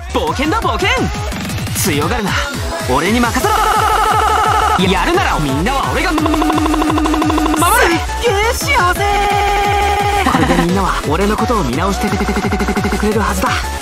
冒険だ冒険。強がるな、俺に任せろ。やるならみんなは俺が守る。 すっげえ幸せ。 これでみんなは俺のことを見直してくれるはずだ。